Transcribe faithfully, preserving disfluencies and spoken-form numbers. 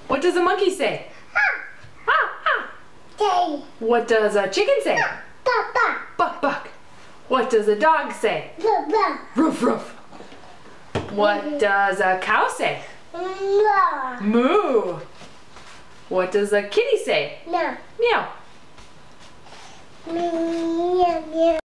What does a monkey say? Ha. Ha, ha. Say. What does a chicken say? Ba, ba. Buck, buck. What does a dog say? Ba, ba. Ruff, ruff. What does a cow say? No. Moo. What does a kitty say? No. Meow. Meow, meow.